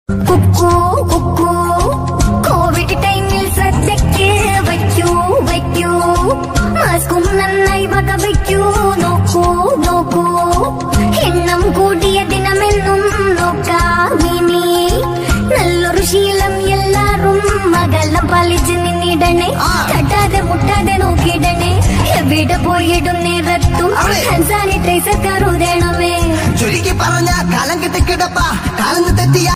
Kuku Kuku Covid ടൈമിൽ ശ്രദ്ധയ്ക്ക് വയ്ക്കൂ വയ്ക്കൂ മാസ്കും നന്നായി വക വയ്ക്കൂ നോക്കൂ നോക്കൂ എണ്ണം കൂടിയ ദിനമെന്നും നോക്കാമിനി നല്ലൊരു ശീലം എല്ലാരും മകലം പാലിച്ച് നിന്നിടണേ തട്ടാതെ മുട്ടാതെ നോക്കിയിടണേ എവിടെ പോയിടും നേരത്തും ഹാൻഡ് സാനിറ്റൈസർ കരുതണമേ ചുരുക്കി പറഞ്ഞ കാലം കിട്ടിക്കിടപ്പ കാലം തെറ്റിയ